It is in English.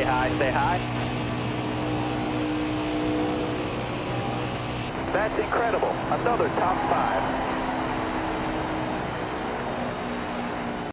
high, stay high. That's incredible. Another top 5.